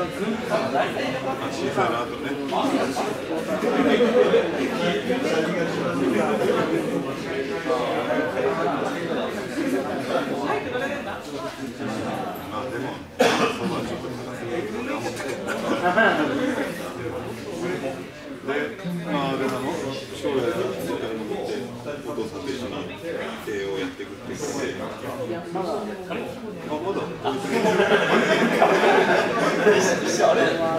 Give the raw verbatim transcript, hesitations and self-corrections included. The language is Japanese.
小さいなとね。まあでも、そばはちょっと高すぎると俺は思ってる。で、まあでも将来は実家に戻ってお父さんと一緒に経営をやっていくって言って、まあまだ。